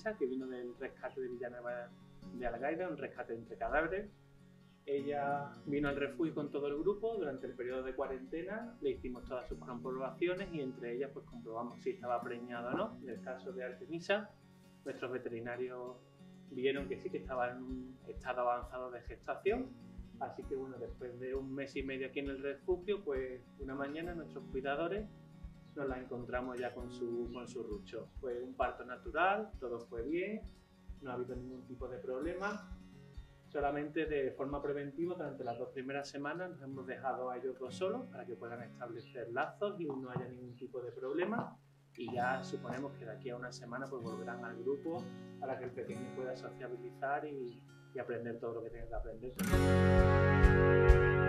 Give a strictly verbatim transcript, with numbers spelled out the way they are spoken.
Artemisa, que vino del rescate de Villanueva de Algaida, un rescate entre cadáveres. Ella vino al refugio con todo el grupo durante el periodo de cuarentena, le hicimos todas sus comprobaciones y entre ellas pues comprobamos si estaba preñada o no. En el caso de Artemisa, nuestros veterinarios vieron que sí, que estaba en un estado avanzado de gestación. Así que bueno, después de un mes y medio aquí en el refugio, pues una mañana nuestros cuidadores nos la encontramos ya con su, con su rucho. Fue un parto natural, todo fue bien, no ha habido ningún tipo de problema. Solamente de forma preventiva, durante las dos primeras semanas nos hemos dejado a ellos dos solos para que puedan establecer lazos y no haya ningún tipo de problema. Y ya suponemos que de aquí a una semana pues volverán al grupo para que el pequeño pueda sociabilizar y, y aprender todo lo que tenga que aprender.